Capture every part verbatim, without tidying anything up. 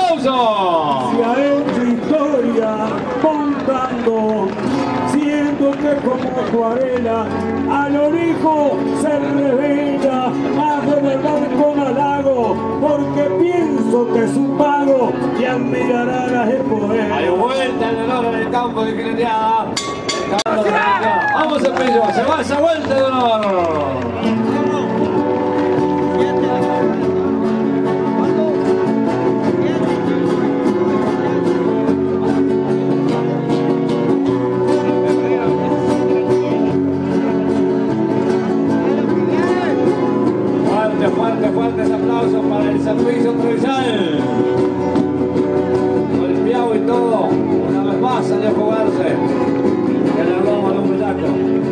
aplauso. Se ha hecho historia montando, siendo que como acuarela a lo rico se revela, bajo del barco halago, porque pienso que es un pago y admirará las espoetas. Hay vuelta en el honor en el campo de jineteada. Vamos a pillo, se va esa vuelta de honor. Fuerte, fuertes aplausos para el servicio provincial. Golpeado y todo, una vez más salió a jugarse. Que le hablamos al hombre Yaco.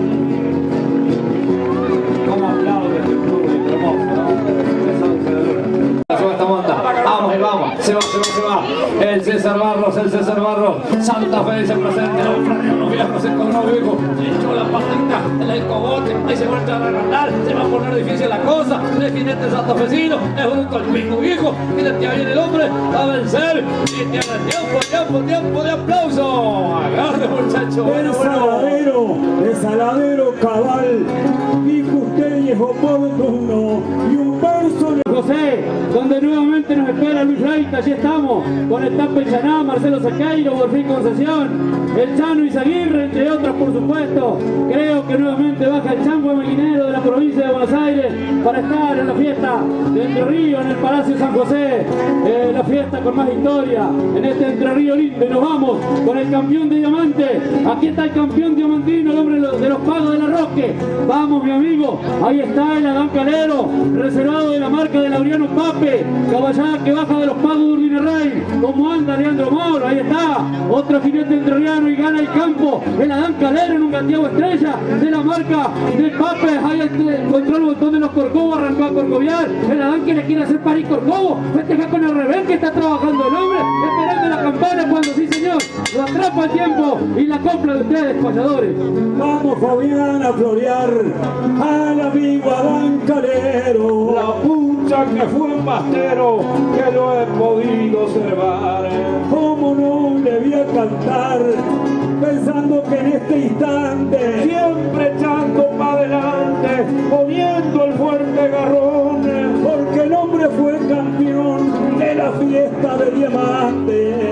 ¿Cómo aplaude este público hermoso, no? Se va esta monta. Vamos y vamos. Se va, se va, se va. El César Barros, el César Barros. Santa Fe dice presente. Los viejos se encontró viejo. Echó la patita en el cogote. Ahí se va a echar a arrancar. Se va a poner difícil la cosa. El jinete santafesino es un colpico viejo. Mira que viene el hombre a vencer. Y tiene tiempo, tiempo, tiempo de aplauso. Agarre, muchacho. Bueno, el bueno. saladero, el saladero cabal. Dijo usted y es oportuno. Y un verso de José, donde nuevamente nos espera Luis Reita. Allí estamos con el Tampa Chaná, Marcelo Sequeiro, Borfín Concesión, el Chano Izaguirre, entre otros por supuesto. Creo que nuevamente baja el chango melinero de la provincia de Buenos Aires para estar en la fiesta de Entre Ríos en el Palacio San José, eh, la fiesta con más historia en este Entre Ríos lindo. Y nos vamos con el campeón de diamante. Aquí está el campeón diamantino, el hombre de los pagos de la Roque. Vamos, mi amigo, ahí está el Adán Calero, reservado de la marca de Laureano Pape, caballada que baja de los pagos de Urdinarrey. ¿Cómo anda Leandro Moro? Ahí está, otro jinete entrerriano y gana el campo, el Adán Calero en un gateado estrella de la marca del Pape. Ahí encontró el botón de los Corcovos, arrancó a corcoviar, el Adán que le quiere hacer París Corcovo, festeja con el revés que está trabajando el hombre, esperando la campana cuando sí señor, lo atrapa el tiempo y la compra de ustedes, payadores. vamos Fabián a florear al amigo Adán Calero. La pucha que fue un bastero que lo he podido observar. Cómo no le voy a cantar pensando que en este instante Siempre echando para adelante, poniendo el fuerte garrón. porque el hombre fue campeón de la fiesta de diamante.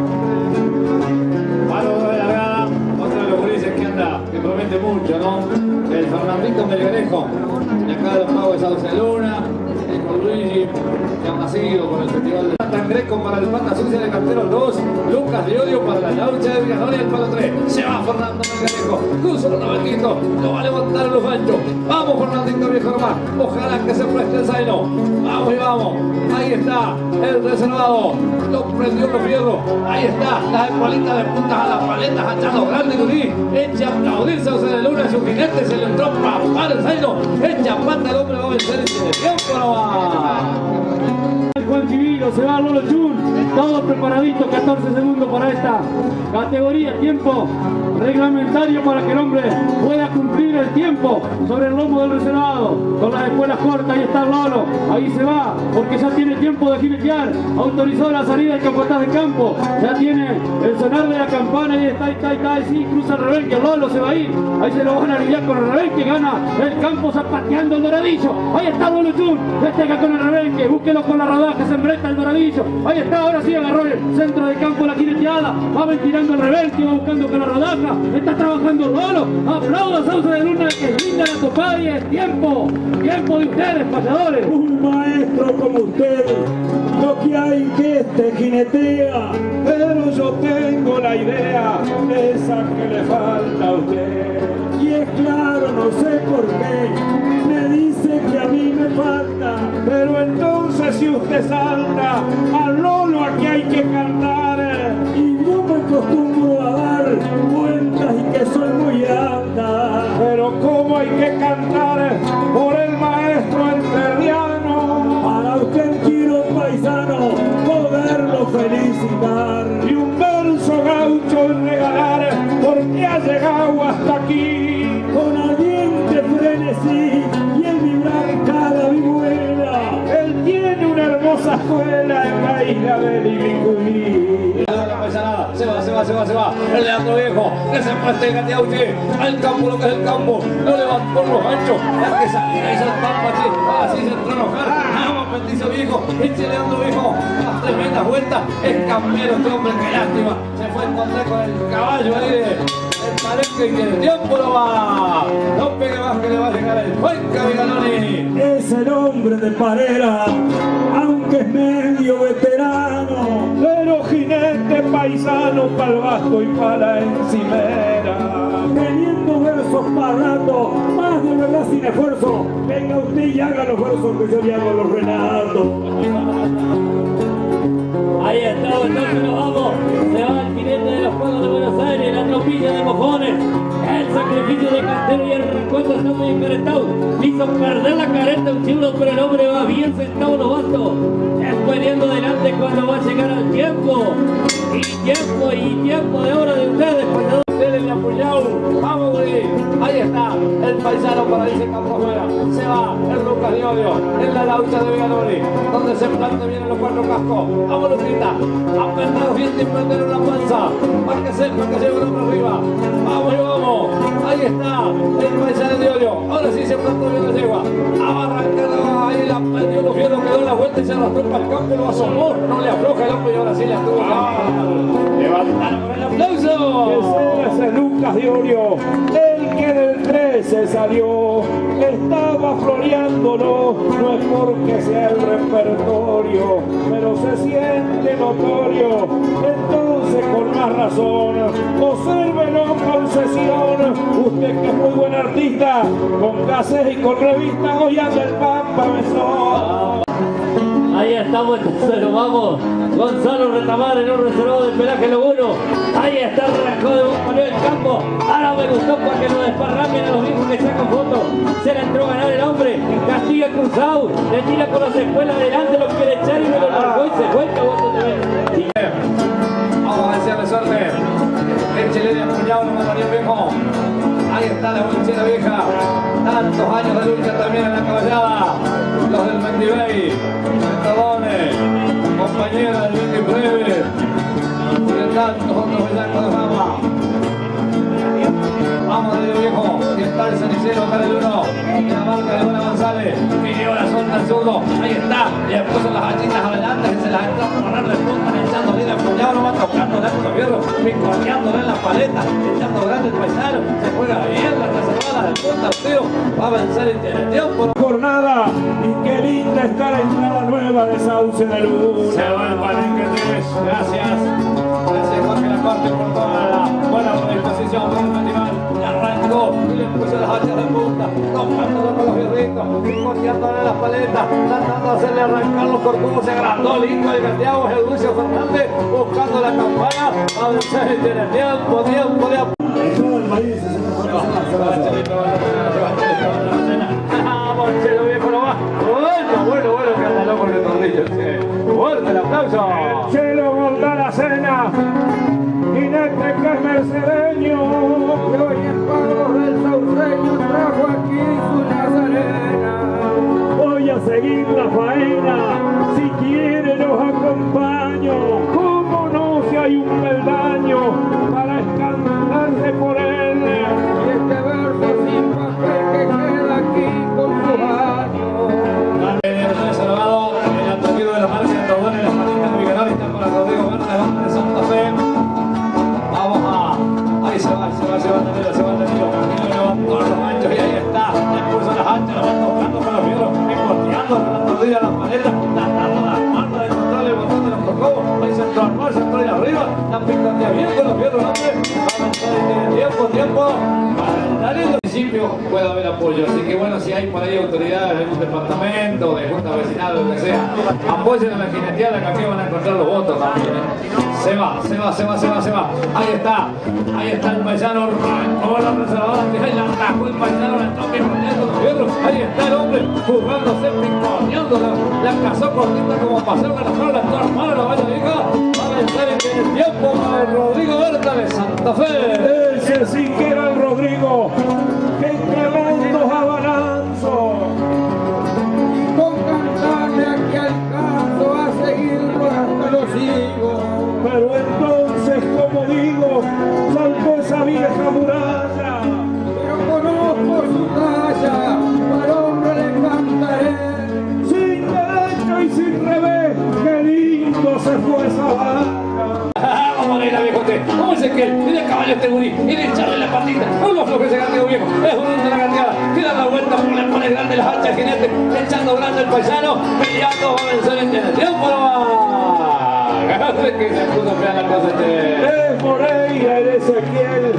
Palo de largada, otro de los gurises que anda, que promete mucho, ¿no? El Fernandito Melgarejo, de acá de los Pagos de Sauce Luna, el con Luigi, que han nacido con el festival de Santa Greco para el Pata Sucia de Cartero dos, Lucas de Odio para la Laucha de Villanueva y el Palo tres. Se va Fernando Melgarejo, cruza los novecientos, lo va a levantar en los ganchos. Vamos Fernandito viejo hermano, ojalá que se preste el zaino. Vamos y vamos, ahí está el reservado, lo prendió los fierros, ahí está, las espalitas de puntas a las paletas, achando grande Gurí, echa a aplaudir Sauce de Luna, su jinete se le entró para el zaino, echa pata el hombre, va a vencer y tiene tiempo no va. Juan Chivilo, se va Lolo Chun, todo preparadito, catorce segundos para esta categoría, tiempo reglamentario para que el hombre pueda cumplir el tiempo sobre el lomo del reservado, con las espuelas cortas. Ahí está Lolo, ahí se va, porque ya tiene tiempo de jinetear, autorizó la salida del capataz de campo, ya tiene el sonar de la campana, ahí está, ahí está, ahí está, ahí sí, cruza el revés, que Lolo se va a ir, ahí se lo van a aliviar con el revés, que gana el campo zapateando el doradillo, ahí está Lolo Chun, festeja con el revés, que búsquelo con la rodaja, se embreta el doradillo, ahí está, ahora sí agarró el centro de campo la jineteada, va ventilando el revés, que va buscando con la rodaja, está trabajando Lolo, aplauda Sauce de Luna, que es linda la topada y es tiempo, tiempo de ustedes, payadores. Un maestro como usted, lo que hay que este jinetea, Pero yo tengo la idea, esa que le falta a usted. y es claro, no sé por qué, me dice que a mí me falta. Pero entonces si usted salta, al Lolo aquí hay que cantar. Y yo me acostumbro a dar vueltas y que soy muy alta. Pero cómo hay que cantar por el maestro entrerriano. Para usted quiero paisano poderlo felicitar. Y un verso gaucho regalar porque ha llegado hasta aquí. Con ardiente frenesí y el vibrar cada vihuela. Él tiene una hermosa escuela en la y la del Ibicuí. Se va, se va, se va, se va. El Leandro Viejo, que se muestre Gatiauchi. Al campo, lo que es el campo. No le van por los anchos. La que salga esa estampa, así, así se entró a enojar. Vamos, bendice Viejo. Este Leandro Viejo, las tremendas vueltas. Es cambiero este hombre, qué lástima. Se fue a encontrar con el caballo ahí de, el palenque y el tiempo lo va. No pegue más que le va a llegar el Cuenca Vigaloni. Es el hombre de Parera, aunque es medio veterano, Pero jinete paisano pa'l basto y pa' la encimera. teniendo versos para rato, más de verdad sin esfuerzo. Venga usted y haga los versos que yo le hago a los Renatos. Ahí está, entonces nos vamos. Se va el jinete de los Juegos de Buenos Aires, la tropilla de mojones. El sacrificio de Castelo y el recuento está muy encaretados. Hizo perder la careta un chivo, pero el hombre va bien sentado en los bastos. Peleando adelante cuando va a llegar al tiempo. Y tiempo, y tiempo de oro de ustedes, peleadores. Ustedes le apoyaron. Vamos, güey. Ahí está el paisano para irse campo afuera. Se va el Lucas de Odio en la laucha de Vigaloni, donde se planta bien los cuatro cascos. Vamos, Luquita. Apretado bien de prender una panza. Para que sepa que lleva el hombre arriba. Vamos y vamos. Ahí está el paisano de Odio. Ahora sí se plantó bien la yegua. A arrancar ahí la perdió los fieros, quedó en la vuelta y se arrastró para el campo y lo asomó. No le afloja el hombre y ahora sí le estuvo. Levantaron con el aplauso. Ese es Lucas de Orio, el que del trece salió, estaba floreándolo, no es porque sea el repertorio, pero se siente notorio, entonces con más razón, obsérvelo con sesión, usted que es muy buen artista, con cases y con revistas, hoy anda el Pampa Mesón. Ahí estamos, entonces nos vamos. Gonzalo Retamar en un reservado del pelaje Lobuno. Ahí está el relajado de Bombaleo del campo. Ahora me gustó para que lo desparramen a los viejos que sacan fotos. Se la entró a ganar el hombre. Castiga cruzado. Le tira con las espuelas adelante, lo quiere echar y me lo marcó y se fue el caboto de ver. Vamos a desearle suerte. El chileno apoyado en María Viejo. Ahí está la bolchera vieja. Tantos años de lucha también en la caballada. Los del Mendibey, Metadones, compañera del Vicky Breve. Y de tantos otros bellacos de fama. Vamos de viejo, que está el cenicero acá del uno, y la marca de Buena González, pidió la suelta al zurdo, ahí está, le puso las hachitas adelante, que se las entró a poner de punta, echándole el apuñado, no va tocándole con los fierros, picoteándole en las paletas, echando grande el paisano, se juega bien la reservada del punta al tiro, va a vencer y tiene tiempo. Jornada, y qué linda está la entrada nueva de Sauce de Luna. Se va el palenque tres, gracias, gracias Jorge Lacorte por toda la buena predisposición por el festival. Arrancó y le puso las hachas de punta, tocándolo con los fierritos, picoteándole las paletas, tratando de hacerle arrancar los corcovos, se agrandó el hijo de Santiago, el Lucio Fernández, buscando la campana, a vencer y tiene tiempo, tiempo, tiempo. Vamos, Chelo viejo no va. Bueno, bueno, bueno, que anda loco en el tornillo. Fuerte el aplauso. Chelo volvió a la cena, jinete que es mercedeño, Y hoy en pagos del sauceño trajo aquí su nazarena. Voy a seguir la faena, si quiere los acompaño. cómo no si hay un peldaño para escandarse por él. Y este verso sin papel que queda aquí con sus años. El Salvador, el atrevido de la marca de Rodón en las manitas de Vigaloni, está con la Rodrigo Verde, banda de Santa Fe. Vamos a... Ahí se va, se va, se va Danilo, se va Danilo. Y levantó los anchos y ahí está. Le puso las anchas, lo va tocando con los fierros, picoteando con la rodilla las paletas, tratando las manos de encontrarle el botón de los corcovos. Ahí se entró al mar, se entró ahí arriba, la picotea bien con los fierros, hombre. Va a avanzar y tiene tiempo, tiempo. Para Danilo. En principio puede haber apoyo, así que bueno, si hay por ahí autoridades de un departamento, de junta vecinal, lo que sea, apoyen a la jineteada, que aquí van a encontrar los votos también. Se va, se va, se va, se va, se va. Ahí está, ahí está el paisano, como la reservada, que ahí la atajó el paisano, la entró picoteando los fierros. Ahí está el hombre, jugándose, picoteando, la, la cazó cortita como pasó con la flor, la entró armada, la valla vieja. Va a vencer en el tiempo para el Rodrigo Berta de Santa Fe. Ese sí que era el Rodrigo, que tremendos abalanzos. Con cantarle aquí al caso a seguirlo hasta Pero entonces, como digo, saltó esa vieja muralla. Pero conozco su talla, al hombre le cantaré. Sin derecho y sin revés, qué lindo se fue esa vaca. Vamos a ir a viejote. ¿Cómo es que tiene caballo este gurí? Y de echarle la patita. No lo afloje ese gateo viejo. Es un de la gateada. Que da la vuelta por le pone grande las hachas jinete. Echando grande el paisano. Peleando va a vencer en el tiempo nomás. Que se puso fea la cosa este. Es Moreira el Ezequiel,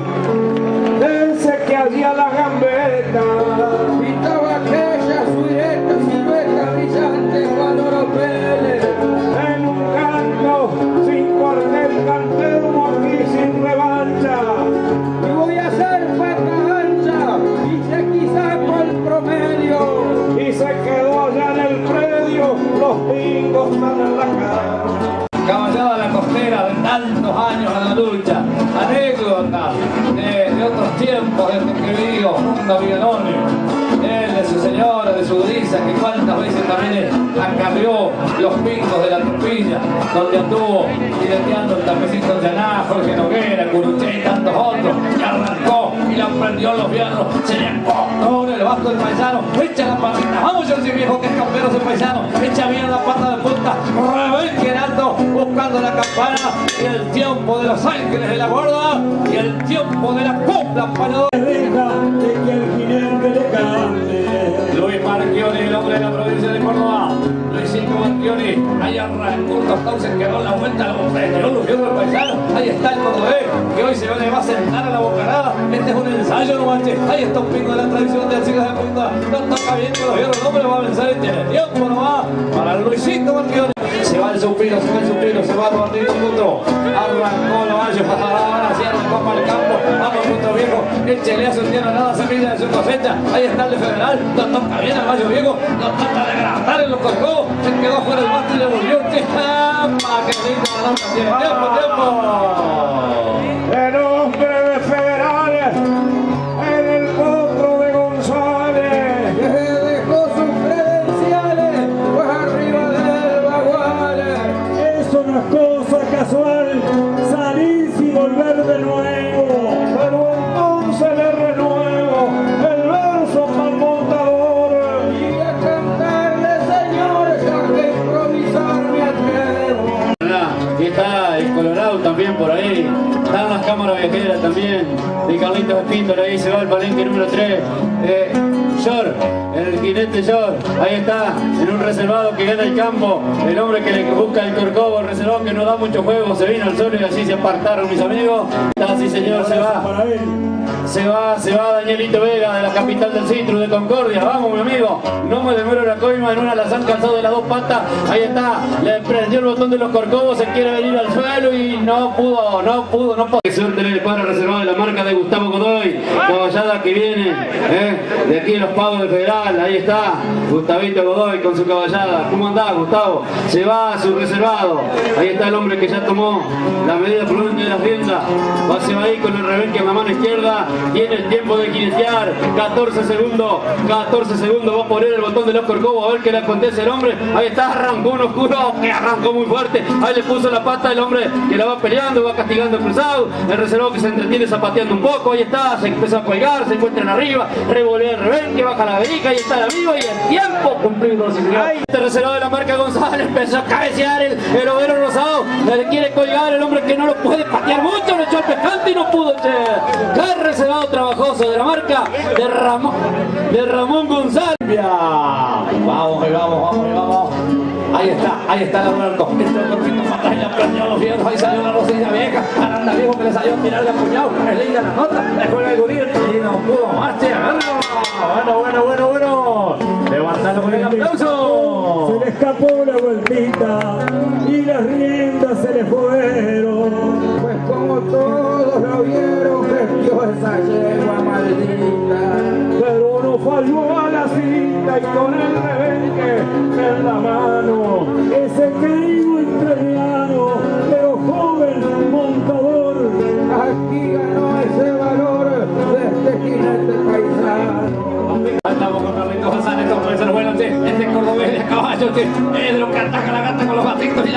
ese que hacía la gambeta. Pintaba aquella su directa silueta brillante cuando lo pele. En un canto, sin cuartel, cantero aquí sin revancha. Y voy a hacer pata ancha, y aquí saco el promedio. Y se quedó allá en el predio, los pingos están en la cara. Caballada la costera de tantos años en la lucha, anécdotas de, de otros tiempos desde que vivió junto a Villaloni, él de su señora, de su grisa, que cuántas veces también acarrió los pingos de la Trupilla, donde anduvo jineteando el tapecito en Llaná, Jorge Noguera, Curuché y tantos otros, y arrancó y la prendió los fierros, se le acostó en el basto del paisano, echa la patita, vamos yo si viejo que es campeón ese paisano, echa bien la pata de punta, rebenque en alto, buscando la campana, y el tiempo de los ángeles de la gorda, y el tiempo de la copla panadora. Deja de que el jinete le cante. Luis Marchioni, el hombre de la provincia de Córdoba. Luisito Marchioni, ahí arrancó un tostón, se quedó la vuelta, lo prendió, lo vio el paisano. Ahí está el cordobés, que hoy se le va a sentar a la bocanada. Este es un ensayo, no manches. Ahí está un pingo de la tradición de Alcides de Punta. No toca bien que los vieron, el hombre va a vencer en el tiempo, no va. Para Luisito Marchioni. Se va el suspiro, se va el suspiro, se va Rodrigo Cutro. Arrancó los años, ahora hacia la copa del campo. Vamos, Cutro viejo, échele a su tierra, nada se mide de su cosecha. Ahí está el de Federal, no toca bien al Mayo viejo, no trata de gratar en los coscos. Se quedó fuera del bate y le volvió. ¡Chapa! ¡Qué lindo la nota tiene! ¡Tiempo, tiempo! El hombre de Federales, en el potro de González. Que dejó sus credenciales, pues arriba del baguales. Eso no es cosa casual, salir y volver de nuevo. Pero entonces le renuevo el verso para el montador. Y a cantarle, señores, ya que improvisar me atrevo. Y está el Colorado también por ahí, están las cámaras viajeras también, de Carlitos Espíndola, ahí se va el palenque número tres, eh, Yor, el jinete Yor, ahí está, en un reservado que gana el campo, el hombre que le busca el corcovo, el reservado que no da mucho juego, se vino al sol y así se apartaron mis amigos, así señor, se va. Para él. Se va, se va Danielito Vega de la capital del Citrus de Concordia. Vamos, mi amigo. No me demoro la coima en una alazán calzado de las dos patas. Ahí está. Le prendió el botón de los corcovos. Se quiere venir al suelo y no pudo, no pudo, no pudo. Qué suerte le para reservado de la marca de Gustavo Godoy. Caballada que viene, ¿eh? De aquí en los pagos de Federal. Ahí está. Gustavito Godoy con su caballada. ¿Cómo andás, Gustavo? Se va a su reservado. Ahí está el hombre que ya tomó la medida prudente de la fienda. Va, se va ahí con el rebenque en la mano izquierda. Tiene el tiempo de jinetear, catorce segundos, catorce segundos, va a poner el botón de los corcovos a ver qué le acontece al hombre. Ahí está, arrancó un oscuro, que arrancó muy fuerte, ahí le puso la pata el hombre que la va peleando, va castigando el cruzado, el reservado que se entretiene zapateando un poco, ahí está, se empieza a colgar, se encuentran arriba, revolea el rebenque, baja la verica, ahí está el amigo y el tiempo cumplido, señor. Este reservado de la marca González empezó a cabecear el, el overo rosado, le quiere colgar el hombre que no lo puede patear mucho, lo echó al pescante y no pudo, che. Qué reservado trabajoso de la marca de Ramón, de Ramón González. Vamos, y vamos, vamos, y vamos. Ahí está, ahí está el arco. Entró el corpito para atrás y le prendió los fierros. Ahí salió la rosilla vieja. Aranda viejo que le salió a tirar de apuñado. Es linda la nota. Le juega el gurir y no pudo más, che. Bueno, bueno, bueno, bueno. Levantando con el aplauso. Se le escapó la vueltita y las riendas se le fueron. Pues como todos lo vieron, perdió esa yegua maldita. Pero no falló a la cita y con el rebenque en la mano. Ese querido entrerriano, pero joven montador. Aquí ganó ese valor de este jinete paisano. Andamos con Carlitos González, estos pueden ser buenos, che. Este cordobés de caballo, che. Es de los que ataca la gata con los gatitos y la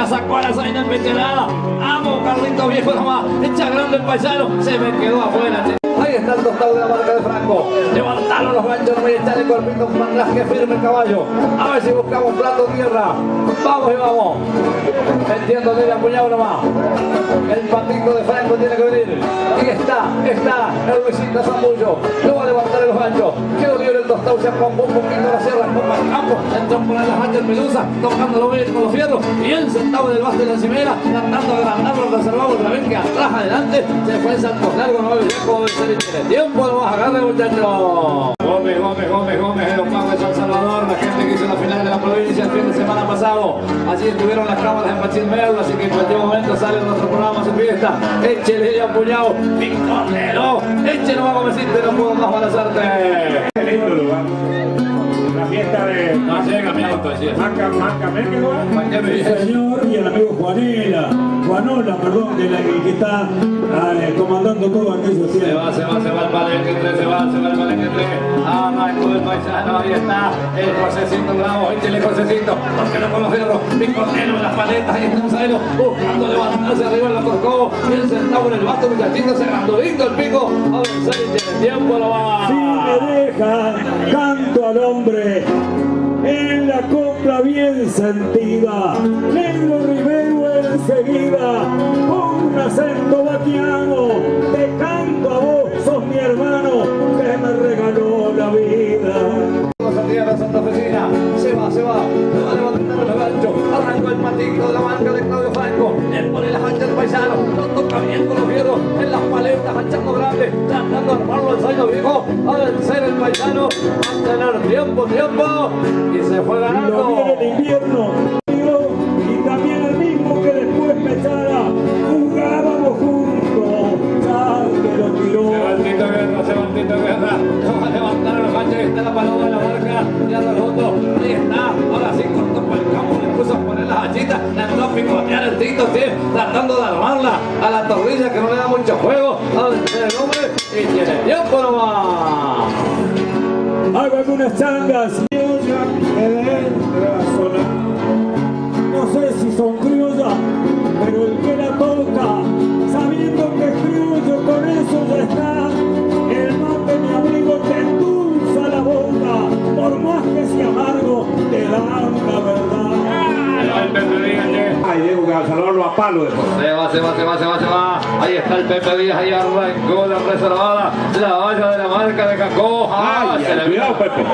la sacó a la zaina empechelada. Vamos, Carlito viejo nomás. Echa grande el paisano. Se me quedó afuera, che. Ahí está el tostado de la marca de Franco. Levantaron los ganchos, no voy a echar el cuerpito un mandaje firme el caballo. A ver si buscamos plato tierra. Vamos y vamos. Entiendo que le apuñado nomás. El patito de Franco tiene que venir. Y está, está el Luisito Zambullo. Lo va a levantar en los ganchos. Quedó libre el tostado, se acompó un poquito la sierra, pompa al campo. Entró por las ganchas Medusa, tocándolo bien con los fierros. Y él sentado en el basto de la encimera, tratando de agrandarlo, reservado otra vez que atrás adelante. Se fue el Santos Largo, no me viejo. Tiene tiempo, lo vas a agarrar, muchachos. Gómez, Gómez, Gómez, Gómez, de los Pagos de San Salvador, la gente que hizo la final de la provincia el fin de semana pasado. Allí estuvieron las cámaras en Pachín Merlo, así que en cualquier momento sale nuestro programa, su fiesta. Échele ya puñado, piconero, échele más Gómezito, no puedo más balazarte. Qué lindo lugar. La fiesta de... No llega mi auto, decía. Manca, Manca, Manca, Sí, señor, y el amigo Juanela, Juanola, perdón, que, la, que está eh, comandando todo aquello. Se va, se va, se va el palenque tres, se va, se va el palenque tres. Arrancó el paisano, ahí está. El Josecito Bravo, échele Josecito, porque no con los fierros, piconero en las paletas, ahí está un saero, buscando levantarse arriba en la corcova, bien sentado en el basto, muchachito, cerrandolito el pico. A ver, sale, tiene tiempo, lo va. Si me deja, canto al hombre en la copla bien sentida. Negro Rivero enseguida, con un acento vaquiano, te canto a vos, sos mi hermano, que me regaló la vida. Tierra santafesina, se va, se va, se va levantando el gancho, arrancó el patito de la marca de Claudio Franco, le pone las anchas al paisano, lo toca bien con los fierros, en las paletas, anchando grande, tratando de armarlo al zaino viejo, a vencer el paisano, a tener tiempo, tiempo, y se fue ganando. Lo viene el invierno, y también el mismo que después me echara, jugábamos juntos, ya que lo tiró. Se va el Tito Guerra, se va el Tito Guerra, lo va a levantar los ganchos, ahí está la paloma de la marca, ya de fondo, ahí está, ahora sí cortó por el campo, le puso a poner las hachitas, le entró a picotear el Tito, sí, tratando de armarla a la torrilla que no le da mucho juego, a vencer el hombre, y tiene tiempo nomás. Hago algunas changas, criolla que entra a sonar. No sé si son criollas, pero el que la toca, sabiendo que es criollo, con eso ya está. El mate, mi amigo, te endulza la boca, por más que sea amargo, te da la verdad. Ay, Diego, que al salvarlo a palo después. Se va, se va, se va, se va, se va. Ahí está el Pepe Díaz, ahí arrancó la reservada, la valla de la marca de Cacó. Ah, Ay, se le cuidado, Pepe.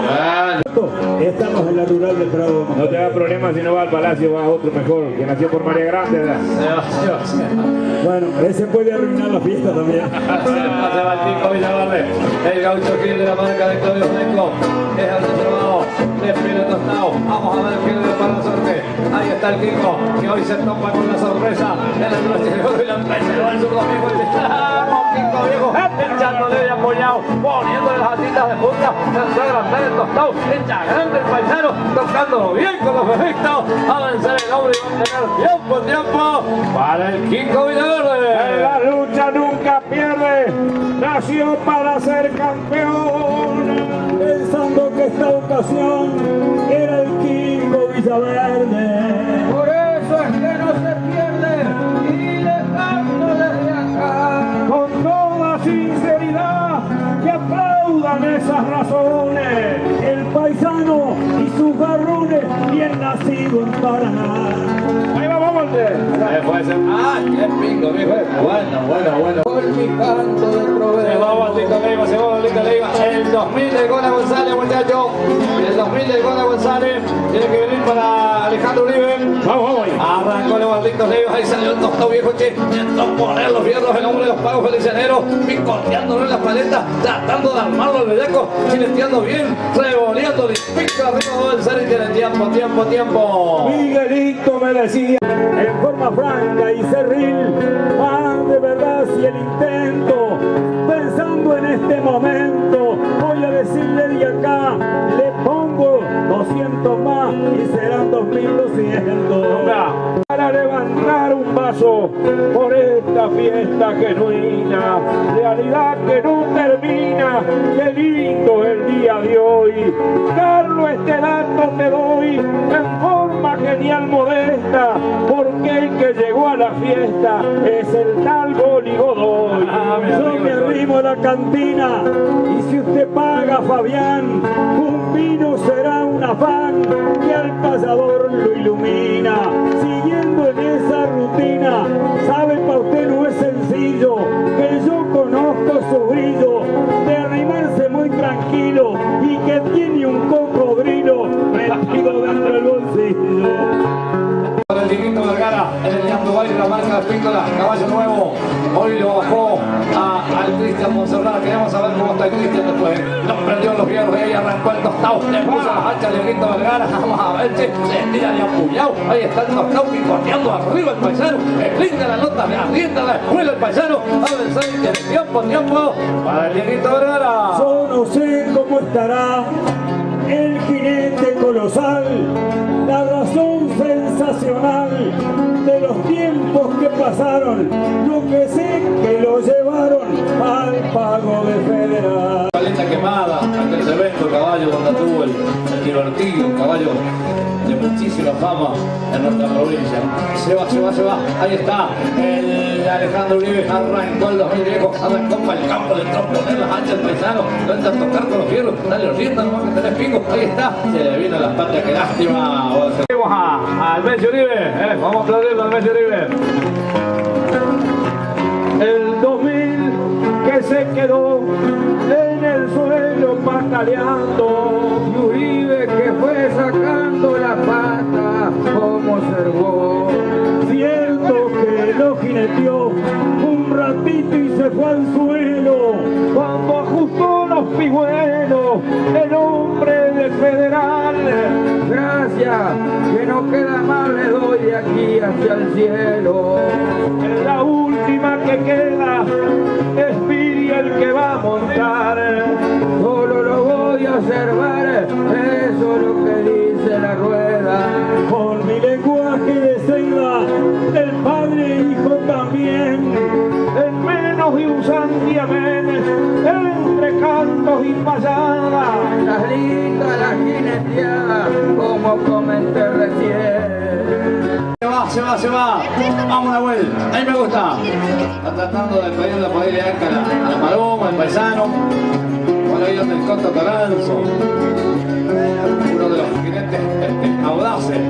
Bueno, estamos en la rural de Prado. No te da problema si no va al Palacio, va a otro mejor, que nació por María Grande, ¿verdad? Se va, se va, se va. Bueno, ese puede arruinar la fiesta también. Se va, se va el Tico Villavarre, el gaucho aquí de la marca de Claudio Franco. Es el reservado, despide tostado. Vamos a ver quién le para la suerte. Ahí está el Kiko, que hoy se topa con la sorpresa en el broche de oro y la empresa en su domingo. ¡Vamos, Kiko viejo! Echándole de apoyado, poniéndole las atitas de punta, se entró a agrandar el tostado, echa grande el paisano, tocándolo bien con los efectos, a vencer el hombre y va a tener tiempo, tiempo para el Kiko Villavarre. En la lucha nunca pierde, nació para ser campeón. Pensando que esta ocasión era el Kiko Villaverde. Por eso es que no se pierde y le canto desde acá. Con toda sinceridad, que aplaudan esas razones. El paisano y sus garrones, bien nacido en Paraná. Ahí va, vamos, Se fue ese... ¡Ah, qué pingo, viejo! Bueno, bueno, bueno. Por mi canto de Se va proveedor. Baldito Leiva, se va Baldito Leiva. El dos mil de Gona González, muchachos. El dos mil de Gona González. Tiene que venir para Alejandro Uribe. Vamos, vamos ahí. Arrancó el Baldito Leiva. Ahí salió el tostado viejo, che. Entró a poner los fierros en hombre de los Pagos Felicianeros. Picoteándolo en las paletas. Tratando de armarlo el bellaco. Chileteando bien. Revoleando. Pica arriba va a vencer y tiene tiempo, tiempo, tiempo. Miguelito me decía. En forma franca y cerril, más de verdad si el intento, pensando en este momento, voy a decirle de acá, le pongo doscientos más y serán dos mil doscientos. Para levantar un vaso por esta fiesta genuina, realidad que nunca termina, qué lindo el día de hoy. Carlos, este dato te doy en forma genial modesta, porque el que llegó a la fiesta es el tal Goli Godoy. Ah, yo me arrimo a la cantina y si usted paga, Fabián, un vino será un afán que al pasador lo ilumina. Siguiendo en esa rutina, sabe, para usted no es sencillo, que yo conozco su brillo de arrimarse muy tranquilo y que tiene un cocodrilo metido dentro del bolsillo. Para el Dieguito Vergara, en el Leandro Baile, la marca de Pícola, caballo nuevo, hoy lo bajó a, al Cristian Monserrat. Queremos saber cómo está el Cristian después. Nos prendió los hierros y ahí arrancó el tostado, le puso las hachas al Dieguito Vergara. Vamos a ver si se tira de apuñado. Ahí está el tostado picoteando arriba el paisano, explica la nota, le arrienda la escuela el paisano. A vencer y tiene tiempo, tiempo para el Dieguito Vergara. Yo no sé cómo estará el jinete colosal, la razón sensacional de los tiempos que pasaron, lo que sé que lo llevaron al pago de Federal. Paleta quemada, aquel evento, caballo donde tuvo el, el divertido, un caballo de muchísima fama en nuestra provincia. Se va, se va, se va. Ahí está el Alejandro Uribe, arrancó el dos mil viejo, arrancó para el campo del trompo, poner las hachas al paisano, no entra a tocar con los fierros, dale rienda, no que tenés pico. Ahí está, se le vino las patas, qué lástima. Vamos a, al Messi Uribe, eh, vamos a aplaudirlo al Messi Uribe. El dos mil que se quedó en el suelo pataleando, Y Uribe que fue sacando la pata como cervó. Cierto que lo jineteó un ratito y se fue al suelo. cuando ajustó los pigüelos el hombre de Federal. Gracias, que no queda más le doy de aquí hacia el cielo. En la última que queda es Piri el que va a montar. Solo lo voy a observar, eso es lo que dice la rueda. Con mi lenguaje de selva, el padre e hijo también. En menos y un santiamén, entre cantos y payadas. Las lindas, las jineteadas, como comenté recién. Se va, se va, se va. Vamos a vuelta. Ahí me gusta. Está tratando de pedir la poder a la, a la paloma, al paisano. Bueno, ahí donde el Coto Toranzo. Uno de los jinetes audaces.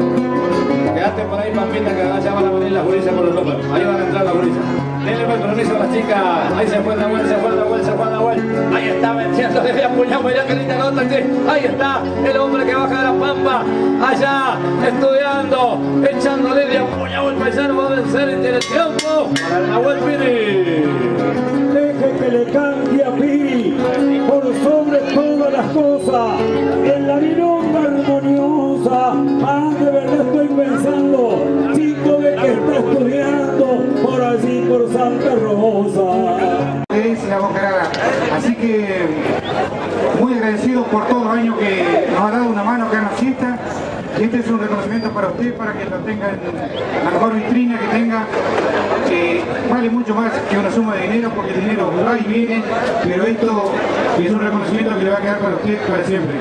Quedaste por ahí, Pampita, que allá van a venir las gurisas por los números. Ahí van a entrar las gurisas. Denle el permiso a las chicas. Ahí se fue la vuelta, se fue la vuelta, se fue la vuelta. Ahí está venciendo, le voy a apuñar, ya que linda nota. Ahí está el hombre que baja de la pampa. Allá, estudiando, echándole de apuñado el paisano. Va a vencer y tiene tiempo para el Nahuel Piri. Deje que le cante a Piri por sobre todas las cosas, en la milonga armoniosa. Ah, de verdad estoy pensando, chico de que está estudiando por allí por Santa Rosa. Es la Bocarada. Así que muy agradecidos por todos los años que nos ha dado una mano acá en la fiesta. Y este es un reconocimiento para usted, para que lo tenga en la mejor vitrina que tenga. Eh, vale mucho más que una suma de dinero, porque el dinero va y viene, pero esto es un reconocimiento que le va a quedar para usted para siempre.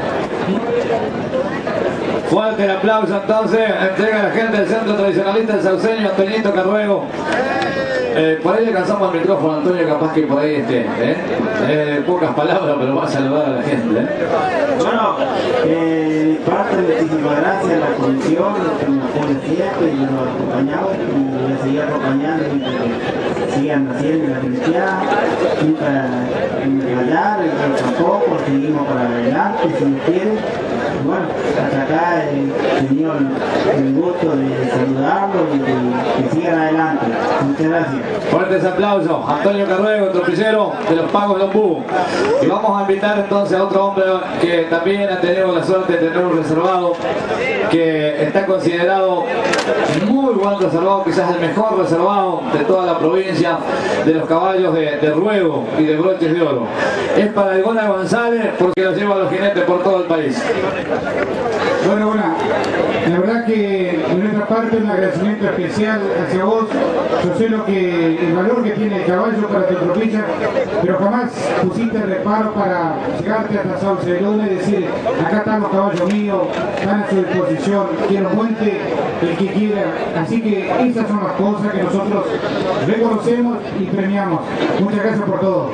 Fuerte el aplauso entonces, entrega a la gente del Centro Tradicionalista del Sauceño, Antoñito Carruego. Eh, por ahí le cansamos el micrófono, Antonio, capaz que por ahí esté, ¿eh? Eh, pocas palabras, pero va a saludar a la gente, ¿eh? Bueno, eh, parte muchísimas gracias a la comisión, que nos pone siempre y nos acompañamos y voy a seguir acompañando y que sigan haciendo la felicidad, nunca fallar, tampoco, seguimos para adelante si nos quieren. Bueno, hasta acá he tenido el, el gusto de saludarlos y que, que sigan adelante. Muchas gracias. Fuertes aplausos, Antonio Carruego, tropillero de los Pagos de Ombú. Y vamos a invitar entonces a otro hombre que también ha tenido la suerte de tener un reservado, que está considerado muy buen reservado, quizás el mejor reservado de toda la provincia de los caballos de, de Ruego y de Broches de Oro. Es para el Gona González porque los lleva a los jinetes por todo el país. Bueno, bueno, La verdad que de nuestra parte un agradecimiento especial hacia vos. Yo sé lo que, el valor que tiene el caballo para tu tropilla, pero jamás pusiste reparo para llegarte hasta Sauce de Luna y decir, acá están los caballos míos, están a su disposición, quiero monte el que quiera. Así que esas son las cosas que nosotros reconocemos y premiamos. Muchas gracias por todo.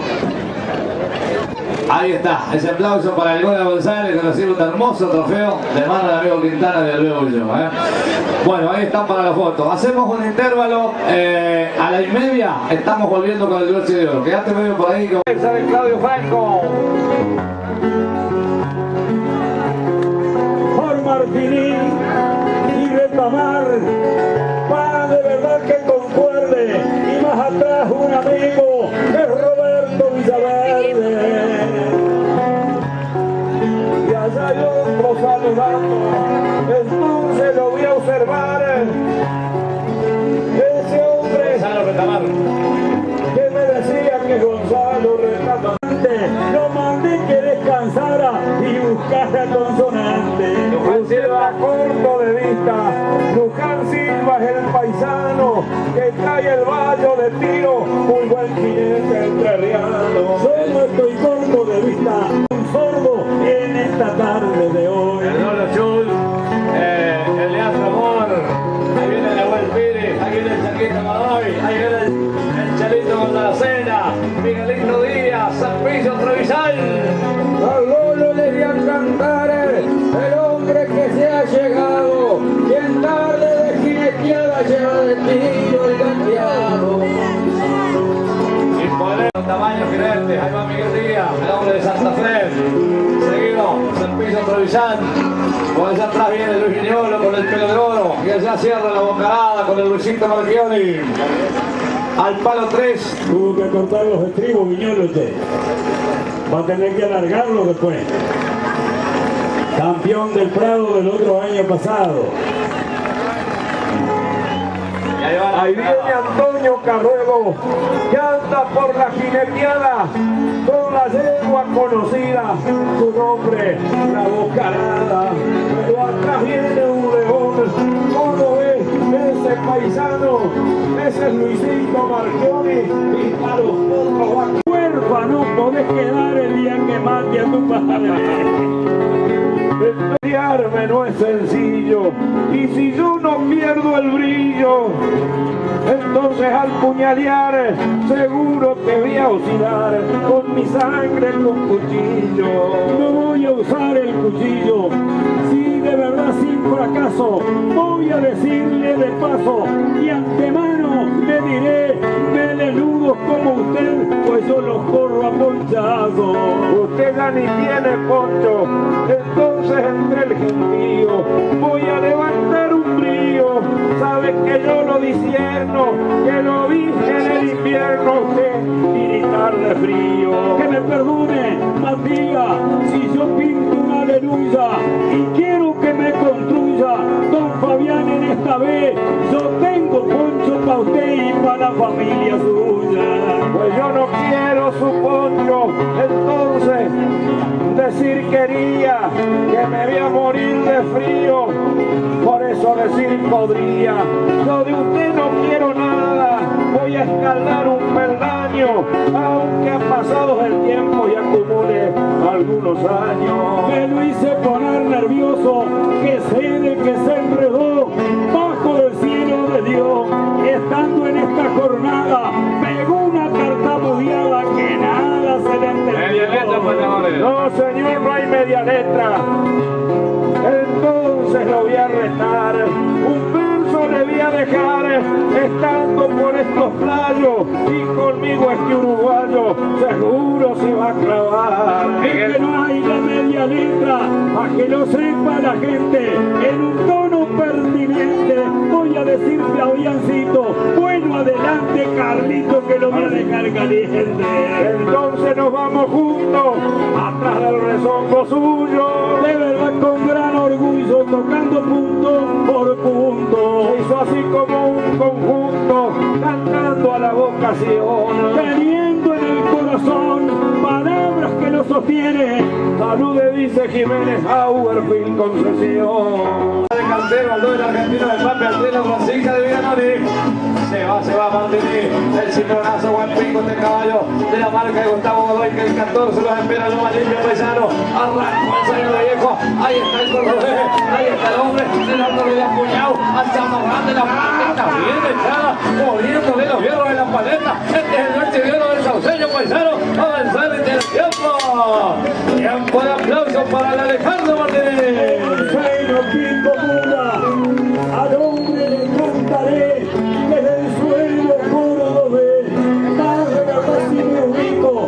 Ahí está, ese aplauso para el Gona González, que recibe un hermoso trofeo de mano del amigo Quintana de luego yo. ¿eh? Bueno, ahí están para la foto. Hacemos un intervalo eh, a la y media. Estamos volviendo con el broche de oro. Quédate medio por ahí. Con... Sabe Claudio Franco. Por Martini y Retamar, para de verdad que concuerde. Y más atrás un amigo es Roberto Villaverde. Y allá hay otro saludando, entonces lo voy a observar. Ese hombre Gonzalo Retamar, que me decía que Gonzalo Retamar, lo mandé que descansara y buscara consonante. Luján Silva corto de vista. Luján Silva es el paisano que cae el vallo de tiro. Muy buen jinete entrerriano. Solo estoy corto de vista, un sordo en esta tarde de hoy. el Rolo Chul, eh, el Leandro Amor, ahí viene el Abuel Pires, ahí viene el Chaquito Madoy, ahí viene el, el Chalito con la cena, Miguelito Díaz, San Pillo Trevisal. Al Lolo le voy a cantar el hombre que se ha llegado, y en tarde de jineteada lleva de tiro el gateado. Imponer un tamaño gerente, ahí va Miguel Díaz, el hombre de Santa Fe. Seguido, San Pillo Trevisal. Por allá atrás viene Luis Viñolo con el pelo de oro. Y allá cierra la bocarada con el Luisito Marchioni. Al palo tres. Tuvo que cortar los estribos, Viñolo, usted. Va a tener que alargarlo después. Campeón del Prado del otro año pasado. Y ahí va la Ahí viene Antonio Carruego, que anda por la jineteada con la yegua conocida, su nombre, la bocarada. Pero atrás viene un león, ¿cómo ves ese paisano? Ese es Luisito Marchioni y para los otros va. Huérfano podés quedar el día que mate a tu padre. Estudiarme no es sencillo, y si yo no pierdo el brillo, entonces al puñalear seguro te voy a oscilar con mi sangre con cuchillo. No voy a usar el cuchillo, si de verdad sin fracaso, voy a decirle de paso, y antemano le diré, melenudos como usted, pues yo los corro a ponchazo. Usted ya ni tiene poncho, entonces entre el gentío voy a levantar un brío. Sabe que yo lo disierno, que lo vi en el invierno, que tiritar de frío. Que me perdone, Matías, si yo pinto una aleluya y quiero que me construya don Fabián en esta vez. Yo tengo poncho para usted y para la familia suya. Pues yo no quiero su poncho, entonces decir quería que me voy a morir de frío. Por eso decir podría, yo de usted no quiero nada, voy a escalar un peldaño, aunque ha pasado el tiempo y acumule algunos años. Me lo hice poner nervioso, que sé de que se enredó bajo del cielo de Dios. Estando en esta jornada, pegó una tartamudeada que nada se le Media letra, entendió. pues, señores. No, señor, no hay media letra. Entonces lo voy a retar. Un verso le voy a dejar estando por estos playos. Y conmigo este uruguayo seguro se va a clavar. Es que no hay la media letra, a que lo sepa la gente, en un tono pertinente voy a decir Fabiancito, bueno adelante Carlito que lo voy a dejar caliente. Entonces nos vamos juntos atrás del rezongo suyo. De verdad con gran orgullo, tocando punto por punto. Se hizo así como un conjunto, cantando a la vocación. Teniendo en el corazón palabras que lo sostienen. Salude, dice Jiménez Auerfield Concesión. Montero, al doble argentino de Pape, al tren, la Francisca de Villanoni. Se va, se va Martini, el cimbronazo, buen pico este caballo de la marca de Gustavo Godoy, que el catorce los espera lo más limpio paisano. Arrancó el señor de viejo, ahí está el cordobés, ahí está el hombre, el hombre de apuñado, al chamarrán de la paleta, bien echada, moviéndole los hierros de la paleta. Este es el noche de oro del sauceño paisano, a vencer en el tiempo. Tiempo de aplauso para el Alejandro Martínez. Bueno, Quinto Pura, al hombre le cantaré desde el suelo cordobés, más de verdad si me ubico,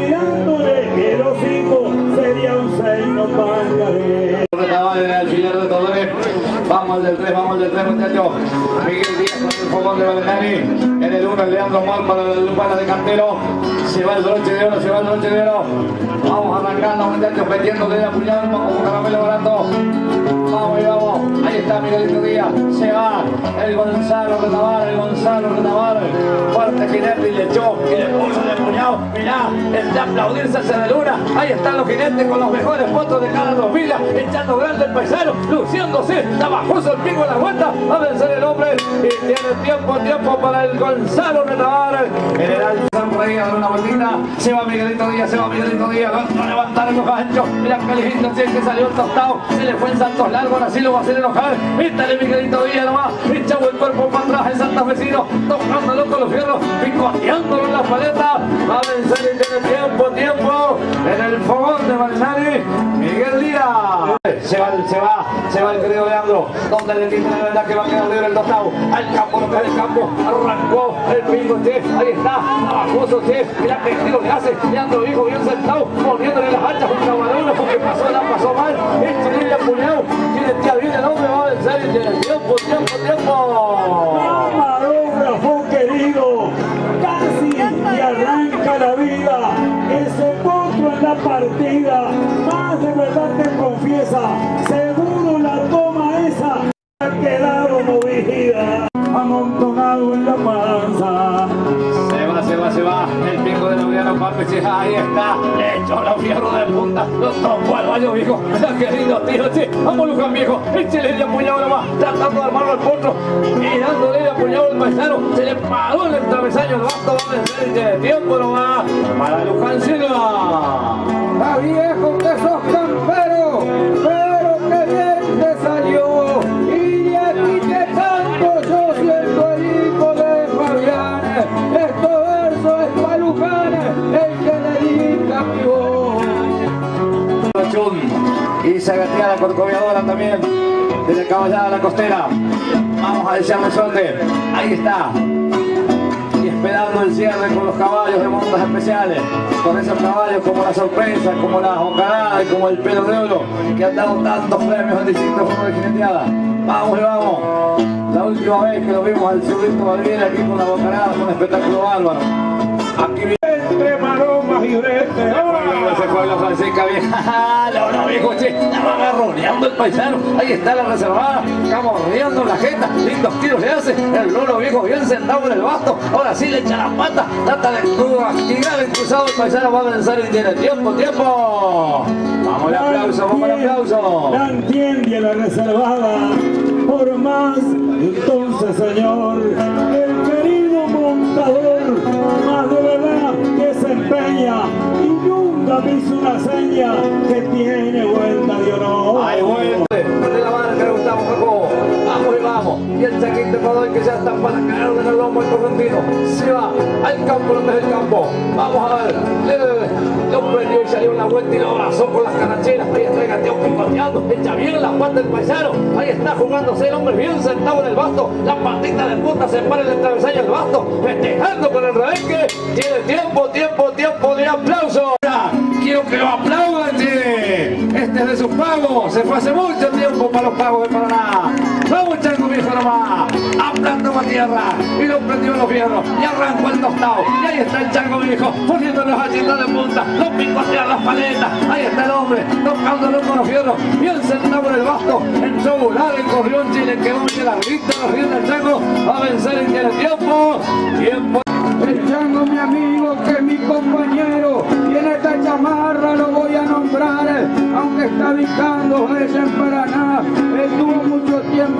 mirándole el hocico, sería un seino pangaré. Al final de todo, vamos al del tres, vamos al del tres, muchachos. Miguel Díaz con el fogón de Valentani. En el uno, el Leandro Mor para la Lupana de Cantero. Se va el broche de oro, se va el broche de oro. Vamos arrancando, muchachos, metiéndole de apuñado como caramelo barato. Vamos y vamos. Ahí está Miguelito Díaz. Se va el Gonzalo Retabar, el Gonzalo Retabar. Fuerte jinete y le echó y le puso de puñado. Mirá, el de aplaudirse hacia la luna. Ahí están los jinetes con los mejores fotos de cada dos vidas, echando grande el paisano, luciéndose, trabajoso el pico en la vuelta, a vencer el hombre y tiene tiempo, tiempo para el Gonzalo Retabar. General San Rey a dar una vueltita, se va Miguelito Díaz, se va Miguelito Díaz, va a levantar el ancho, mira que lindo, si es que salió el tostado, se le fue en saltos largos, así lo va a hacer enojar, mítale Miguelito Díaz nomás, echado el cuerpo para atrás, el santafesino, tocándolo con los fierros, picoteándolo en la paleta, va a vencer y tiene tiempo, tiempo, en el fogón de Valentani, Miguel Díaz. Se va, se va, se va el querido Leandro, donde le dice de verdad que va a quedar libre el tostado, al campo, lo que es el campo, arrancó el pingo, che, ahí está, trabajoso, che, mira que tiro le hace, Leandro hijo bien sentado, poniéndole las hachas un cabalón, porque pasó, la pasó mal, el chilillo apuñado, tiene tía bien el hombre, va a vencer y tiene tiempo, tiempo, tiempo. Camarógrafo querido, casi y arranca la vida, ese potro en la partida, más de verdad te confiesa, seguro la toma esa ha quedado movida, amontonado en la panza. Se va, se va, se va, el pico de Laureano Pape, ahí está, le echó los fierros de punta, los tocó al baño viejo, qué lindo tiro, che, vamos Luján viejo, échale de apuñado nomás, tratando de armarlo al potro, y dándole de apuñado al paisano, se le paró en el travesaño, el basto va a vencer de tiempo nomás, para Luján Silva. ¡Ah, viejo, que sos campero! ¡Pero que bien te salió! Y de aquí te canto yo siendo el hijo de Fabián. Estos versos es pa' Luján, el que dedica mi voz. Y se gatea la corcoviadora también, desde Caballada a la Costera. Vamos a desearle suerte. Ahí está. Y esperando el cierre con los caballos de montas especiales, con esos caballos como la sorpresa, como la jocarada y como el pelo de oro, que han dado tantos premios en distintas formas de jineteada. Vamos y vamos. La última vez que lo vimos al zurdito Valviera aquí con la bocarada, fue un espectáculo bárbaro. Aquí viene Entre maromas y bretes. ese pueblo Francisca vieja, no, no viejo, che, la va agarroneando el paisano, ahí está la reservada, camorreando la jeta, lindos tiros le hace, el loro viejo bien sentado en el basto, ahora sí le echa la pata, trata de tirar el cruzado, el paisano va a vencer y tiene tiempo, tiempo, vamos al aplauso, vamos al aplauso. La entiende la reservada, por más, entonces señor, el querido montador, más de verdad que se empeña y nunca me hizo una seña que tiene vuelta de honor. Ay, vuelta de la marca de Gustavo Jacobo. Vamos y vamos. Y el chaquín de Godoy que ya está para caer en el lomo el correntino. Se va al campo, lo que es el campo. Vamos a ver. Le, lo prendió y salió una vuelta y lo abrazó con las canacheras. Ahí está el gateo picoteando. Echa bien la pata del paisano. Ahí está jugándose el hombre bien sentado en el basto. La patita de punta se para en el travesaño del basto. Festejando con el rebenque. Tiene tiempo, tiempo, tiempo de aplauso. Quiero que lo aplaudan, che. Este es de sus pagos. Se fue hace mucho tiempo para los pagos de Paraná. Vamos, chango viejo nomás. Aplantó a tierra y lo prendió en los fierros. Y arrancó el tostado. Y ahí está el chango viejo poniendo las hachitas de punta. Lo picotean las paletas. Ahí está el hombre tocándolo con los fierros. Bien sentado en el basto. Entró volar el corrión Chile. Quedó bien larguito la rienda del chango. Va a vencer en el tiempo. Tiempo. El chango, mi amigo, que es mi compañero, y en esta chamarra lo voy a nombrar, aunque está ubicando en Paraná, estuvo mucho tiempo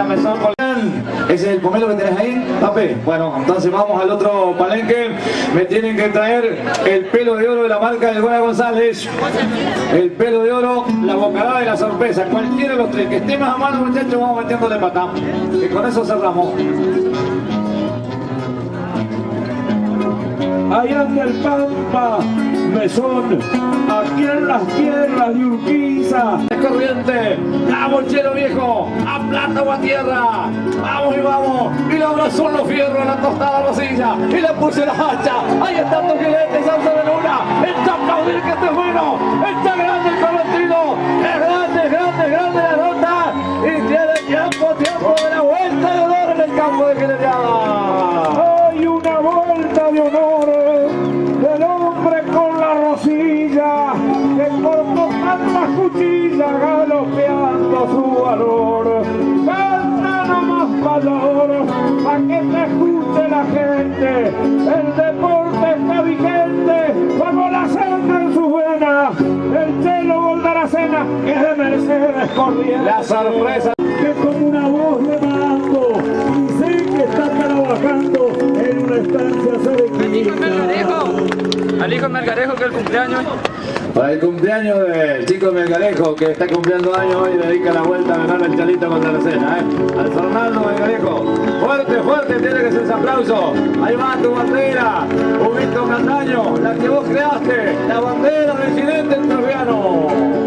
Mesón. ¿Ese es el pomelo que tenés ahí, Pape? Bueno, entonces vamos al otro palenque. Me tienen que traer el pelo de oro de la marca del Gona González. El pelo de oro, la bocarada y la sorpresa. Cualquiera de los tres que esté más a mano, muchachos, vamos metiéndole pata. Y con eso cerramos. Allá anda el Pampa, Mesón, aquí en las tierras de Urquiza. Corriente, vamos chelo viejo, a plata o a tierra, vamos y vamos, y le abrazó los fierros, la tostada rosilla, y le puse la hacha, ahí está tu jinete, Sauce de Luna, está aplaudir que este es bueno, está grande el cometido, es grande, es grande, es grande la nota, y tiene tiempo, tiempo de la vuelta de honor en el campo de Jineteada. Hay una vuelta de honor del hombre con la rosilla, que cortó tantas cuchillas galopeando su valor. Canta nomás valor, pa' que te escuche la gente, el deporte está vigente, como la sangre en su vena, el chelo Goldaracena, que es de Mercedes corriente. La sorpresa. Que como una voz de mando, y sé que está trabajando en una estancia cerquita. Al hijo Melgarejo, que es el cumpleaños. Para el cumpleaños del chico Melgarejo, que está cumpliendo años hoy, dedica la vuelta a ganar el Chalito contra la cena, ¿eh? Al Fernando Melgarejo. Fuerte, fuerte, tiene que ser ese aplauso. Ahí va tu bandera, Humito Cataño, la que vos creaste, la bandera del jinete entrerriano.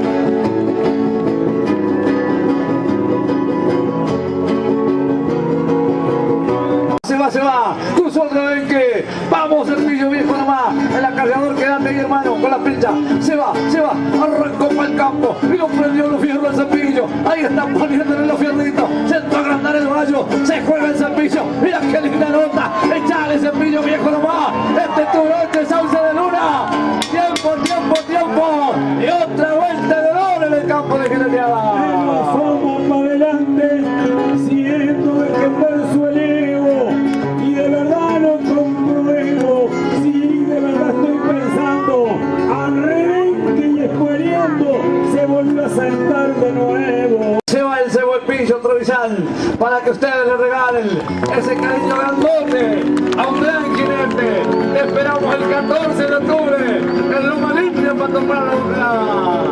Se va, se va, tú otra vez que vamos el pillo viejo nomás, el acarreador quédate ahí hermano, con la pincha, se va, se va, arrancó para el campo y lo prendió los fierros al cepillo, ahí están poniéndole los fierritos, se entró a agrandar el rayo, se juega el cepillo, mira qué linda nota, echale cepillo viejo nomás, este es tu noche, Sauce de Luna, tiempo, tiempo, tiempo, y otra vuelta de honor en el campo de Jineteada. Vamos para adelante, siento que verso elevo, y de verdad lo compruebo, si de verdad estoy pensando, arranque y escueleando, se vuelve a sentar de nuevo. Se va el cebo el pillo Trovizán para que ustedes le regalen ese cariño grandote a un gran jinete. Te esperamos el catorce de octubre en Loma Limpia para tomar la burlada.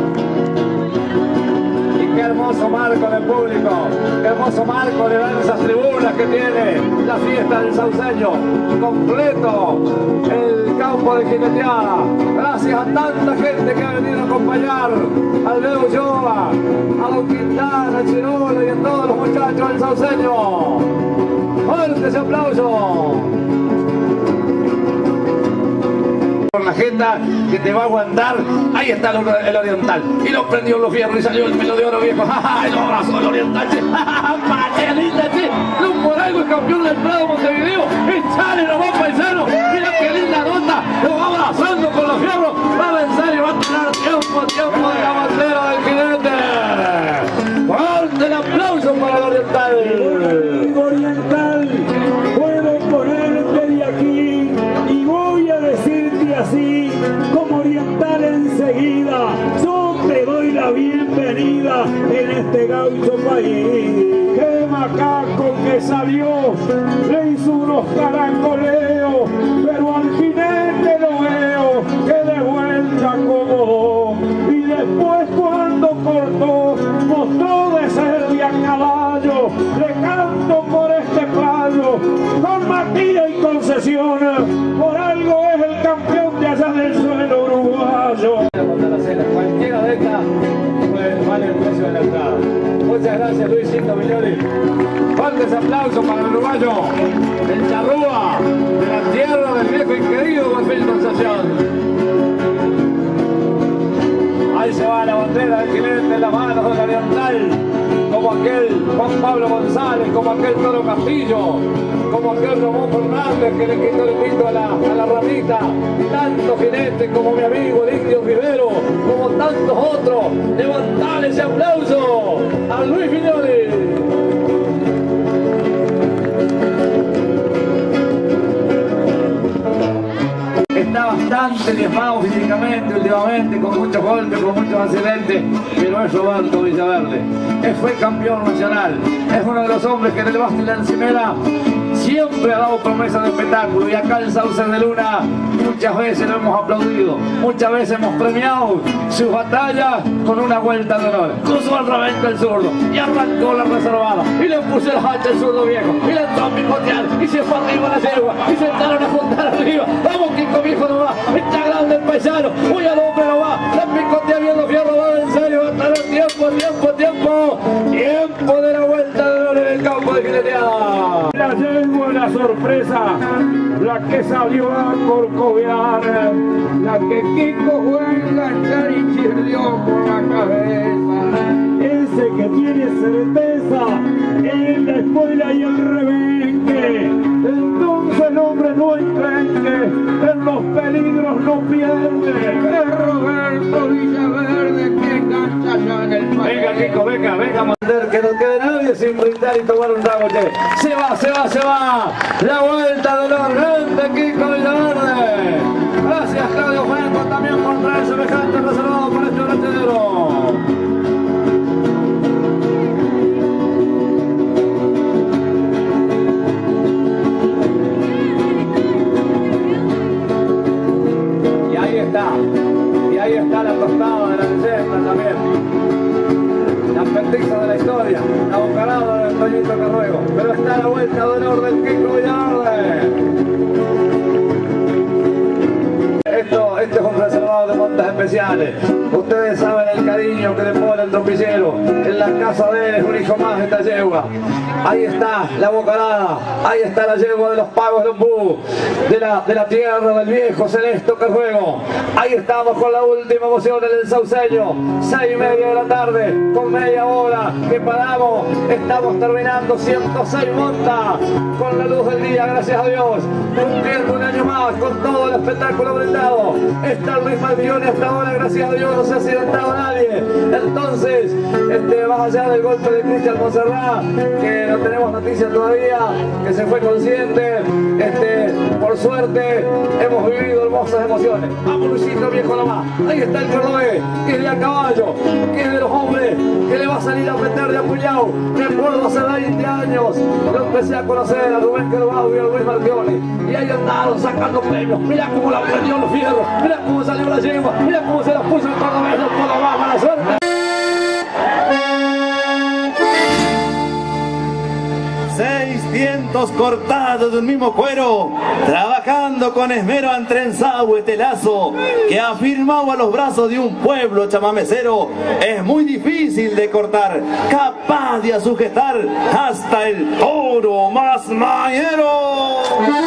Y qué hermoso marco del público, qué hermoso marco le dan esas tribunas que tiene la fiesta del sauceño. Completo el campo de Jineteada. Gracias a tanta gente que ha venido a acompañar al Leo Ulloa, a Don Quintana, a Chirola y a todos los muchachos del sauceño. Fuerte ese aplauso. Por la agenda que te va a aguantar, ahí está el, el oriental, y lo prendió los fierros y salió el pelo de oro viejo, ¡ja, el abrazo del oriental, che! ¡Ja, ja, ja, linda, che! Luz por algo es campeón del Prado Montevideo, echale nomás paisano, mira qué linda nota, lo va abrazando con los fierros, va a vencer y va a tener tiempo, tiempo de la bandera del jinete. Fuerte el aplauso para el oriental. El oriental, puedo ponerte de aquí, y voy a decirte así, como oriental enseguida, yo te doy la bienvenida en este gaucho país. ¡Qué macaco que salió! Le hizo unos caracoleos, pero al jinete lo veo que de vuelta acomodó. Y después cuando cortó, mostró de ser de a caballo. Le canto por este playo, con maquilla y concesión, por algo es el campeón de allá del suelo uruguayo. Cualquiera de estas pues, vale el precio de la entrada. Muchas gracias Luis cinco millones. Fuertes aplausos para el uruguayo, el charrúa de la tierra del viejo y querido Guafil Concepción. Ahí se va la bandera del jinete en las manos del oriental, como aquel Juan Pablo González, como aquel Toro Castillo, como aquel Ramón Fernández que le quitó el pito a la, a la ramita, tantos jinetes como mi amigo el Indio Rivero, como tantos otros. Levantale ese aplauso a Luis Viñoles. Está bastante diezmado físicamente últimamente, con muchos golpes, con muchos accidentes, pero es Roberto Villaverde. Él fue campeón nacional, es uno de los hombres que en el Basti y la Encimera siempre ha dado promesa de espectáculo, y acá en Sauces de Luna muchas veces lo hemos aplaudido, muchas veces hemos premiado sus batallas con una vuelta de honor. Cruzó al revés del zurdo y arrancó la reservada y le puso el hacha al zurdo viejo y le entró a picotear y se fue arriba la yegua y se entraron a juntar arriba. Vamos, Kiko viejo, no va, está grande el paisano, muy al hombre no va, la picotea bien los fierros, va en serio, va a tener tiempo, tiempo, tiempo, tiempo de la vuelta de honor en el campo de jineteada. La yegua, la sorpresa, la que salió a corcovear, La que Kiko fue a enganchar y chirrió por la cabeza. Ese que tiene certeza en la escuela y el rebenque. Entonces el hombre no encrenque, en los peligros no pierde. Es Roberto Villaverde que engancha ya en el país. Venga, Kiko, venga, venga, mandar que no quede nadie sin brindar y tomar un trago, che. Se va, se va, se va. La vuelta de los grandes, Kiko Villaverde. Gracias, Claudio Franco, también por traer semejante reservado por este brachetero. Y ahí está, y ahí está la tostada de la leyenda también. La petiza de la historia, la bocarada del Toñito Carruego. Pero está la vuelta de honor del Kiko Villaverde. Esto, esto es un reservado de montas especiales. Ustedes saben el cariño que le pone el tropillero. En la casa de él es un hijo más de esta yegua. Ahí está la bocarada, ahí está la yegua de los pagos de Ombú, de la, de la tierra del viejo Celesto Carruego. Ahí estamos con la última emoción en el sauceño. Seis y media de la tarde, con media hora que paramos. Estamos terminando ciento seis montas con la luz del día, gracias a Dios. Cumpliendo un año más con todo el espectáculo brindado. Está Luis Malvione hasta ahora, gracias a Dios, no se ha accidentado nadie. Entonces, este, más allá del golpe de Cristian Monserrat, que no tenemos noticias todavía, que se fue consciente, este, por suerte hemos vivido hermosas emociones. Vamos, Luisito viejo nomás. Ahí está el cordobés, que es de a caballo, que es de los hombres, que le va a salir a meter de apuñado. Recuerdo hace veinte años, yo empecé a conocer a Rubén Carvalho y a Luis Marchione, y ahí andaron sacando premios. Mirá cómo la prendió los fierros, mirá cómo salió la yegua, mirá cómo se la puso el cordobés, no puedo más, mala suerte. seiscientos cortados de un mismo cuero, trabajando con esmero han trenzado este lazo que ha firmado a los brazos de un pueblo chamamecero. Es muy difícil de cortar, capaz de sujetar hasta el toro más mañero.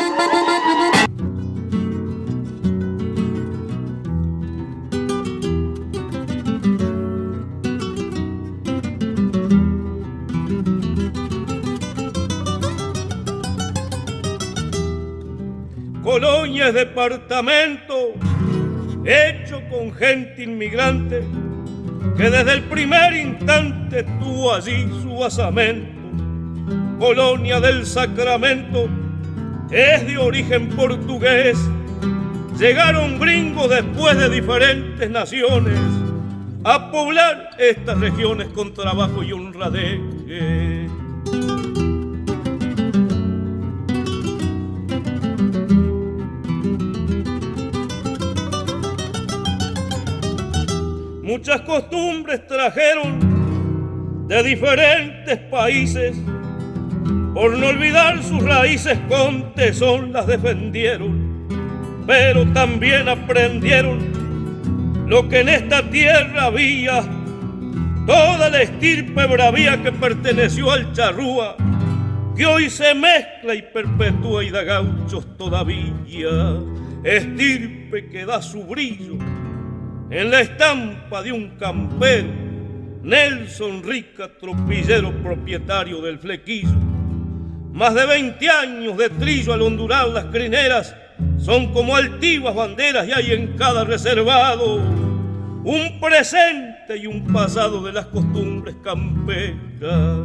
Colonia es departamento hecho con gente inmigrante que desde el primer instante tuvo allí su basamento. Colonia del Sacramento es de origen portugués. Llegaron gringos después de diferentes naciones a poblar estas regiones con trabajo y honradez. Muchas costumbres trajeron de diferentes países, por no olvidar sus raíces con tesón las defendieron, pero también aprendieron lo que en esta tierra había, toda la estirpe bravía que perteneció al charrúa, que hoy se mezcla y perpetúa y da gauchos todavía, estirpe que da su brillo en la estampa de un campero, Nelson Rica, tropillero propietario del flequillo. Más de veinte años de trillo al ondular las crineras, son como altivas banderas y hay en cada reservado un presente y un pasado de las costumbres camperas.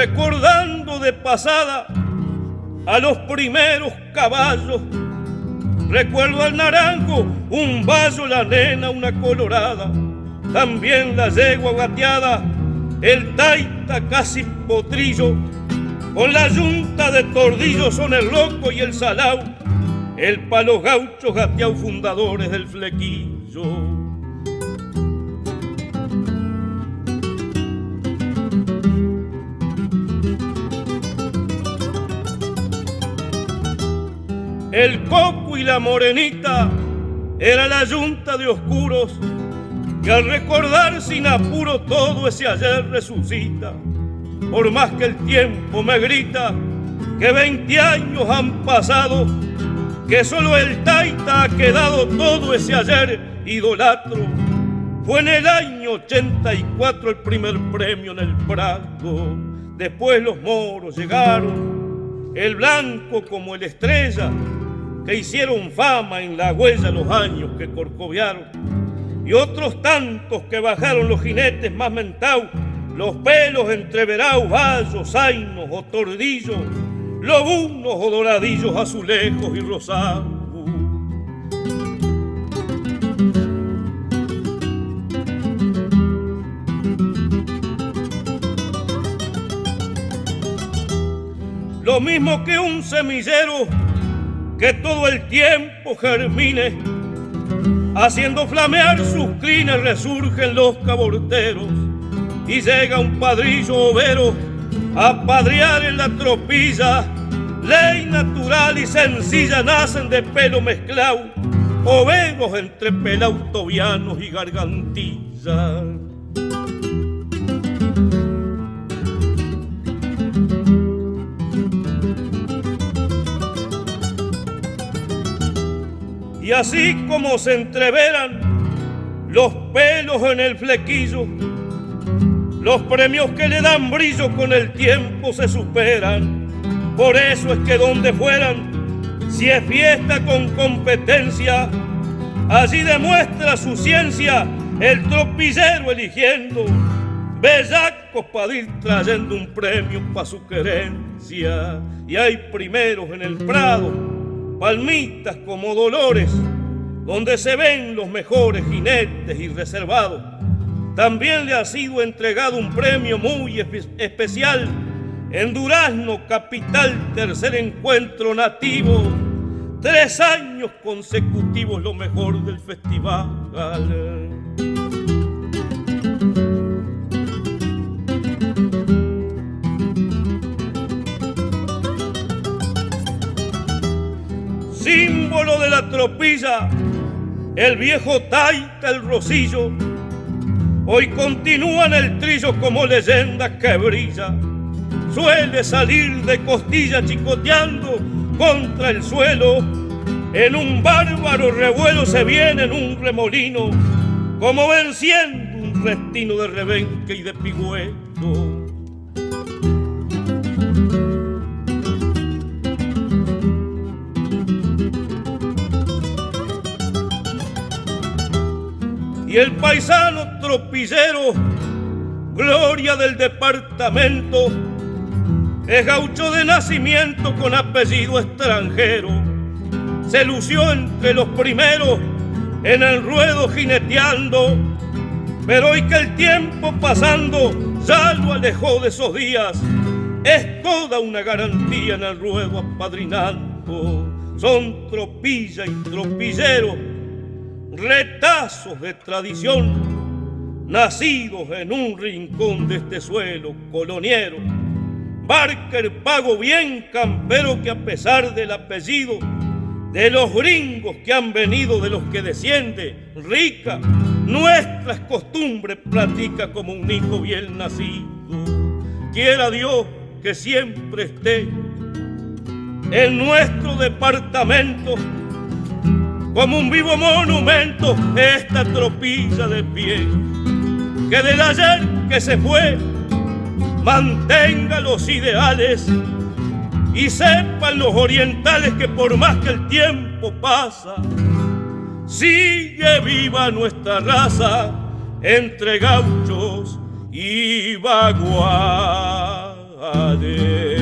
recordando de pasada a los primeros caballos. Recuerdo al naranjo, un vaso, la nena, una colorada, también la yegua gateada, el taita casi potrillo, con la yunta de tordillos son el loco y el salao, el palo gaucho gateao, fundadores del flequillo. El coco y la morenita era la yunta de oscuros, que al recordar sin apuro todo ese ayer resucita. Por más que el tiempo me grita que veinte años han pasado, que solo el taita ha quedado, todo ese ayer idolatro. Fue en el año ochenta y cuatro el primer premio en el Prado. Después los moros llegaron, el blanco como el estrella, que hicieron fama en la huella los años que corcovearon, y otros tantos que bajaron los jinetes más mentados, los pelos entreverados, vallos, zainos o tordillos, lobunos o doradillos, azulejos y rosados. Lo mismo que un semillero que todo el tiempo germine, haciendo flamear sus crines resurgen los caborteros, y llega un padrillo overo a padrear en la tropilla. Ley natural y sencilla nacen de pelo mezclado, overos entre pelautovianos y gargantillas. Y así como se entreveran los pelos en el flequillo, los premios que le dan brillo con el tiempo se superan. Por eso es que donde fueran, si es fiesta con competencia, allí demuestra su ciencia el tropillero eligiendo bellacos para ir trayendo un premio pa' su querencia. Y hay primeros en el Prado, palmitas como Dolores, donde se ven los mejores jinetes y reservados. También le ha sido entregado un premio muy espe- especial en Durazno, capital, tercer encuentro nativo. Tres años consecutivos lo mejor del festival. Símbolo de la tropilla, el viejo taita, el rosillo, hoy continúa en el trillo como leyenda que brilla. Suele salir de costilla chicoteando contra el suelo, en un bárbaro revuelo se viene en un remolino, como venciendo un restino de rebenque y de pigüelo. Y el paisano tropillero, gloria del departamento, es gaucho de nacimiento con apellido extranjero. Se lució entre los primeros en el ruedo jineteando, pero hoy que el tiempo pasando ya lo alejó de esos días, es toda una garantía en el ruedo apadrinando. Son tropilla y tropillero, retazos de tradición, nacidos en un rincón de este suelo coloniero. Barker pago bien campero, que a pesar del apellido de los gringos que han venido, de los que desciende rica, nuestras costumbres platica como un hijo bien nacido. Quiera Dios que siempre esté en nuestro departamento como un vivo monumento esta tropilla de pie, que del ayer que se fue mantenga los ideales y sepan los orientales que por más que el tiempo pasa, sigue viva nuestra raza entre gauchos y baguales. ayer.